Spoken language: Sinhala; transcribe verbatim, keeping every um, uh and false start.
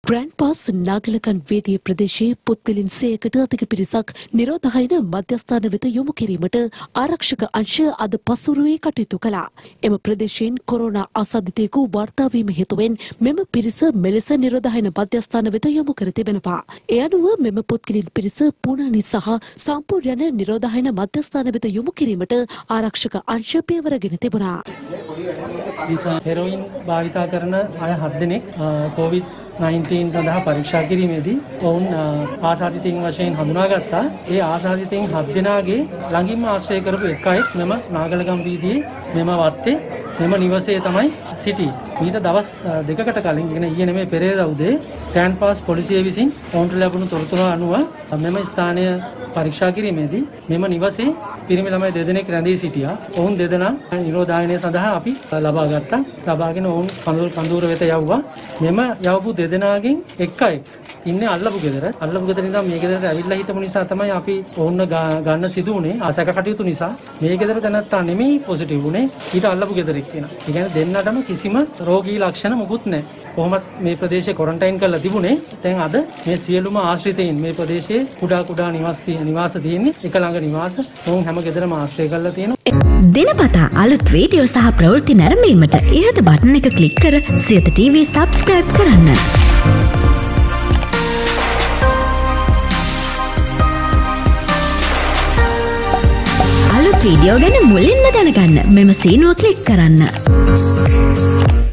ග්‍රෑන්ඩ් පාස් නාගලකන් වේදිය ප්‍රදේශයේ පුත්තිලින් සේයකට අධික පිරිසක් නිරෝධායන මධ්‍යස්ථාන වෙත යොමු කිරීමට ආරක්ෂක අංශය අද පසුරුවේ කටයුතු කළා. එම ප්‍රදේශයෙන් කොරෝනා ආසාදිතයෙකු වාර්තා වීම හේතුවෙන් මෙම පිරිස මෙලෙස නිරෝධායන මධ්‍යස්ථාන වෙත යොමු කර තිබෙනවා. ඒ අනුව මෙම පුත්තිලින් පිරිස පුණානි සහ සම්පූර්ණ යන නිරෝධායන මධ්‍යස්ථාන වෙත යොමු කිරීමට ආරක්ෂක අංශ පියවරගෙන තිබුණා. හෙරොයින් භාවිතා කරන අය හත් දෙනෙක් කොවිඩ් නයින්ටීන් සඳහා පරීක්ෂා කිරීමේදී ඔවුන් ආසාදිතයින් වශයෙන් හඳුනාගත්තා. ඒ ආසාදිතයින් හත් දෙනාගේ ළඟින්ම ආශ්‍රය කරපු එක අයෙක් මෙම නාගලගම් වීදියේ මෙම වත්තේ මෙම නිවසේ තමයි සිටි. ඊට දවස් දෙකකට කලින් ඉගෙන ඊයේ නෙමෙයි පෙරේදා උදේ ග්‍රෑන්ඩ් පාස් පොලිසිය විසින් ඔවුන්ට ලැබුණු තොරතුරු අනුව මෙම ස්ථානය පරීක්ෂා කිරීමේදී මෙම නිවසේ පිරිමි ළමයි දෙදෙනෙක් රැඳී සිටියා. ඔවුන් දෙදෙනා නිරෝධායනය සඳහා අපි ලබා ගත්තා. ලබාගෙන ඔවුන් කඳුරු කඳුර වෙත යවුවා. මෙම යවපු දෙදෙනාගෙන් එක අයෙක් ඉන්නේ අල්ලපු ගෙදර. අල්ලපු ගෙදර ඉඳන් මේ ගෙදරට ඇවිල්ලා හිටපු නිසා තමයි අපි ඔවුන්ව ගන්න සිදු වුණේ. ආසක කටයුතු නිසා මේ ගෙදර දැනත්තා නෙමෙයි පොසිටිව් වුණේ. ඊට අල්ලපු ගෙදරෙක් කෙනා. ඒ කියන්නේ දෙන්නටම කිසිම රෝගී ලක්ෂණ මොකුත් නැහැ. කොහොමත් මේ ප්‍රදේශේ ක්වොරන්ටයින් කරලා තිබුණේ. දැන් අද මේ සියලුම ආශ්‍රිතයින් මේ ප්‍රදේශයේ කුඩා කුඩා නිවාස නිවාස තියෙන්නේ. එක ළඟ නිවාස. ඔවුන් හැම ගෙදරම ආශ්‍රය කරලා තියෙනවා. දිනපතා අලුත් වීඩියෝ සහ ප්‍රවෘත්ති නැරඹීමට ඉහත බටන් එක ක්ලික් කර සියත ටීවී සබ්ස්ක්‍රයිබ් කරන්න. අලුත් වීඩියෝ ගැන මුලින්ම දැනගන්න මෙම සීනුව ක්ලික් කරන්න.